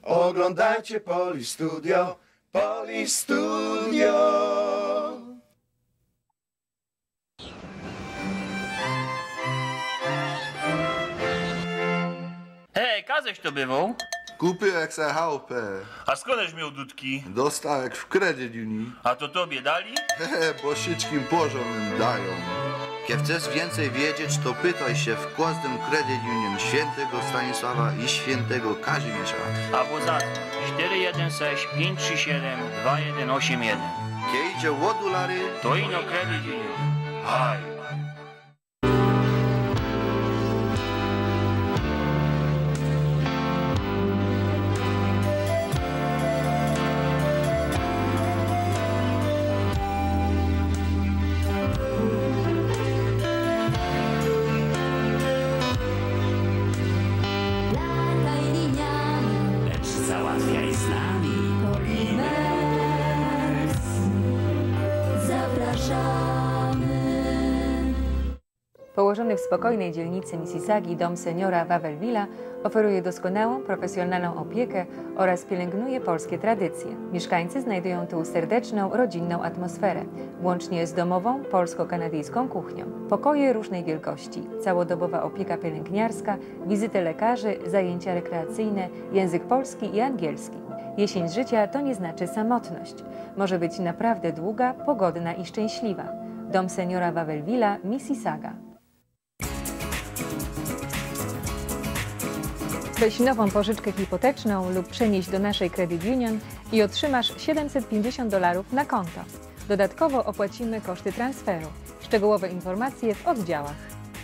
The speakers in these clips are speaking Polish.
Oglądajcie Poli Studio, Poli Studio. Hej, Kaześ to bywał? Kupiłem se chałupę. A skądś miał dudki? Dostałem w kredyt uni. A to tobie dali? Hehe, bo wszystkim porządnym dają. Jak chcesz więcej wiedzieć, to pytaj się w każdym Credit Union świętego Stanisława i świętego Kazimierza. Albo zadzwoń 416 537 2181. Kiedy idzie o dolary, To ino Credit Union. Haj. Załatwiaj z nami Polimex. Zapraszamy. Położony w spokojnej dzielnicy Mississaugi dom seniora Wawelwilla oferuje doskonałą, profesjonalną opiekę oraz pielęgnuje polskie tradycje. Mieszkańcy znajdują tu serdeczną, rodzinną atmosferę, łącznie z domową, polsko-kanadyjską kuchnią. Pokoje różnej wielkości, całodobowa opieka pielęgniarska, wizyty lekarzy, zajęcia rekreacyjne, język polski i angielski. Jesień życia to nie znaczy samotność. Może być naprawdę długa, pogodna i szczęśliwa. Dom seniora Wawelwilla, Mississauga. Weź nową pożyczkę hipoteczną lub przenieś do naszej Credit Union i otrzymasz $750 na konto. Dodatkowo opłacimy koszty transferu. Szczegółowe informacje w oddziałach.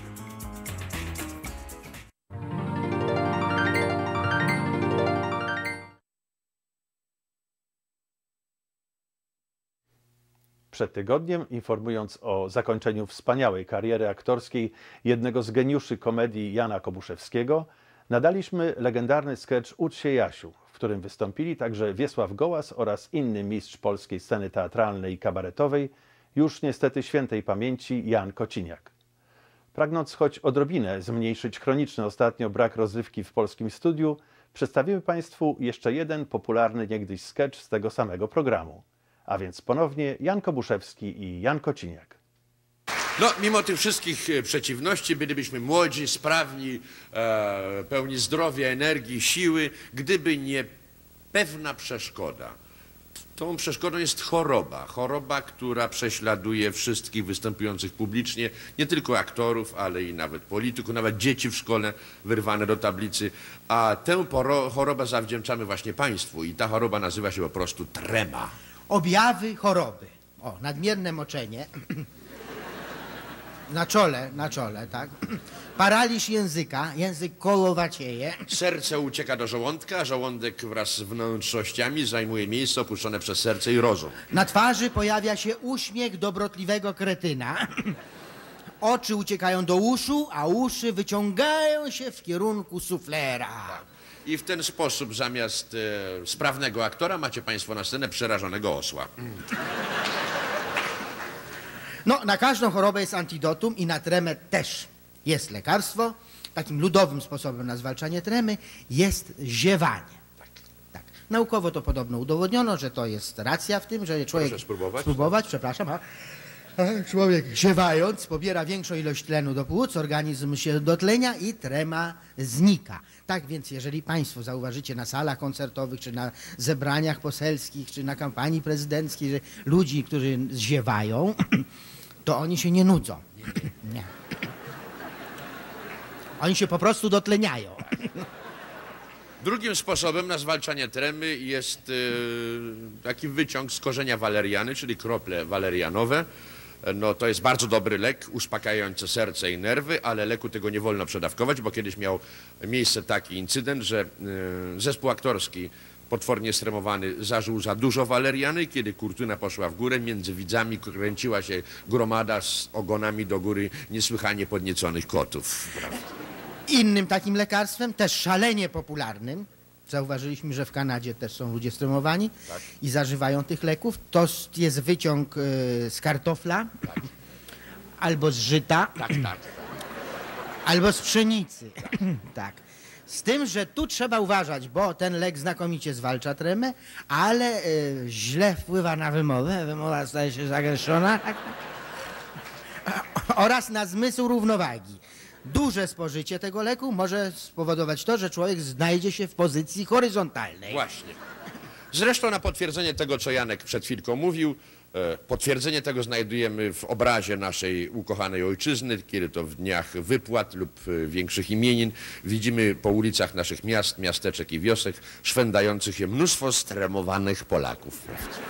Przed tygodniem, informując o zakończeniu wspaniałej kariery aktorskiej jednego z geniuszy komedii Jana Kobuszewskiego, nadaliśmy legendarny sketch Ucz się Jasiu, w którym wystąpili także Wiesław Gołas oraz inny mistrz polskiej sceny teatralnej i kabaretowej, już niestety świętej pamięci Jan Kociniak. Pragnąc choć odrobinę zmniejszyć chroniczny ostatnio brak rozrywki w polskim studiu, przedstawimy Państwu jeszcze jeden popularny niegdyś sketch z tego samego programu. A więc ponownie Jan Kobuszewski i Jan Kociniak. No, mimo tych wszystkich przeciwności bylibyśmy młodzi, sprawni, pełni zdrowia, energii, siły, gdyby nie pewna przeszkoda. Tą przeszkodą jest choroba. Choroba, która prześladuje wszystkich występujących publicznie, nie tylko aktorów, ale i nawet polityków, nawet dzieci w szkole wyrwane do tablicy. A tę chorobę zawdzięczamy właśnie państwu i ta choroba nazywa się po prostu trema. Objawy choroby. O, nadmierne moczenie. Na czole, tak? Paraliż języka, język kolowacieje. Serce ucieka do żołądka, a żołądek wraz z wnętrznościami zajmuje miejsce opuszczone przez serce i rozum. Na twarzy pojawia się uśmiech dobrotliwego kretyna. Oczy uciekają do uszu, a uszy wyciągają się w kierunku suflera. Tak. I w ten sposób zamiast sprawnego aktora macie państwo na scenę przerażonego osła. No, na każdą chorobę jest antidotum i na tremę też jest lekarstwo. Takim ludowym sposobem na zwalczanie tremy jest ziewanie. Tak. Naukowo to podobno udowodniono, że to jest racja w tym, że człowiek... Proszę spróbować. Spróbować, przepraszam. Człowiek ziewając pobiera większą ilość tlenu do płuc, organizm się dotlenia i trema znika. Tak więc jeżeli Państwo zauważycie na salach koncertowych, czy na zebraniach poselskich, czy na kampanii prezydenckiej, że ludzi, którzy ziewają, to oni się nie nudzą. Nie. Oni się po prostu dotleniają. Drugim sposobem na zwalczanie tremy jest taki wyciąg z korzenia waleriany, czyli krople walerianowe. No, to jest bardzo dobry lek uspokajający serce i nerwy, ale leku tego nie wolno przedawkować, bo kiedyś miał miejsce taki incydent, że zespół aktorski potwornie stremowany zażył za dużo waleriany. Kiedy kurtyna poszła w górę, między widzami kręciła się gromada z ogonami do góry niesłychanie podnieconych kotów. Prawda? Innym takim lekarstwem, też szalenie popularnym, zauważyliśmy, że w Kanadzie też są ludzie stremowani i zażywają tych leków, to jest wyciąg z kartofla, albo z żyta, albo z pszenicy. Tak. Z tym, że tu trzeba uważać, bo ten lek znakomicie zwalcza tremę, ale źle wpływa na wymowę, wymowa staje się zagęszczona oraz na zmysł równowagi. Duże spożycie tego leku może spowodować to, że człowiek znajdzie się w pozycji horyzontalnej. Właśnie. Zresztą na potwierdzenie tego, co Janek przed chwilką mówił, potwierdzenie tego znajdujemy w obrazie naszej ukochanej ojczyzny, kiedy to w dniach wypłat lub większych imienin widzimy po ulicach naszych miast, miasteczek i wiosek szwendających się mnóstwo stremowanych Polaków.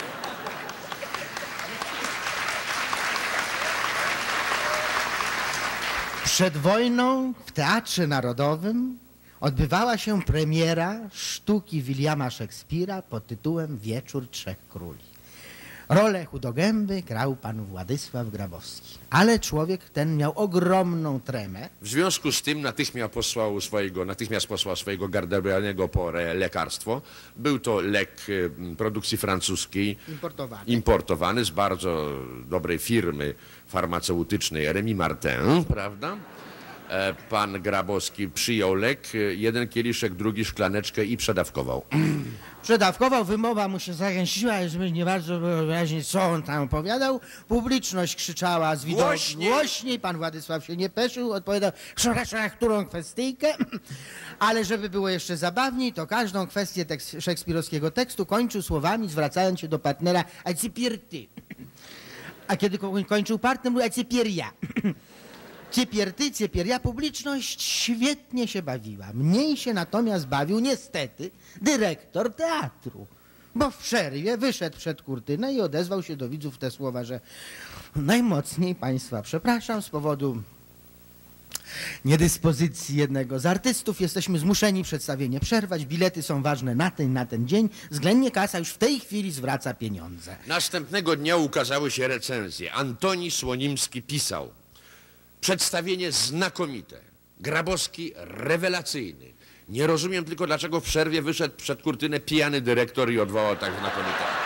Przed wojną w Teatrze Narodowym odbywała się premiera sztuki Williama Szekspira pod tytułem Wieczór Trzech Króli. Rolę Chudogęby grał pan Władysław Grabowski. Ale człowiek ten miał ogromną tremę. W związku z tym natychmiast posłał swojego garderobianego lekarstwo. Był to lek produkcji francuskiej, importowany z bardzo dobrej firmy farmaceutycznej Rémy Martin, prawda? Pan Grabowski przyjął lek, jeden kieliszek, drugi szklaneczkę i przedawkował. Przedawkował, wymowa mu się zagęściła, żeby nie bardzo było wyraźnie, co on tam opowiadał. Publiczność krzyczała z widoku głośniej. Pan Władysław się nie peszył, odpowiadał, którą kwestyjkę. Ale żeby było jeszcze zabawniej, to każdą kwestię szekspirowskiego tekstu kończył słowami, zwracając się do partnera, a cipier ty. A kiedy kończył partner, mówił, a cipier ja. Cipier ty, cipier ja. Publiczność świetnie się bawiła. Mniej się natomiast bawił niestety dyrektor teatru. Bo w przerwie wyszedł przed kurtynę i odezwał się do widzów te słowa, że najmocniej państwa przepraszam, z powodu niedyspozycji jednego z artystów jesteśmy zmuszeni przedstawienie przerwać. Bilety są ważne na ten dzień. Względnie kasa już w tej chwili zwraca pieniądze. Następnego dnia ukazały się recenzje. Antoni Słonimski pisał: przedstawienie znakomite, Grabowski rewelacyjny. Nie rozumiem tylko, dlaczego w przerwie wyszedł przed kurtynę pijany dyrektor i odwołał tak znakomitego.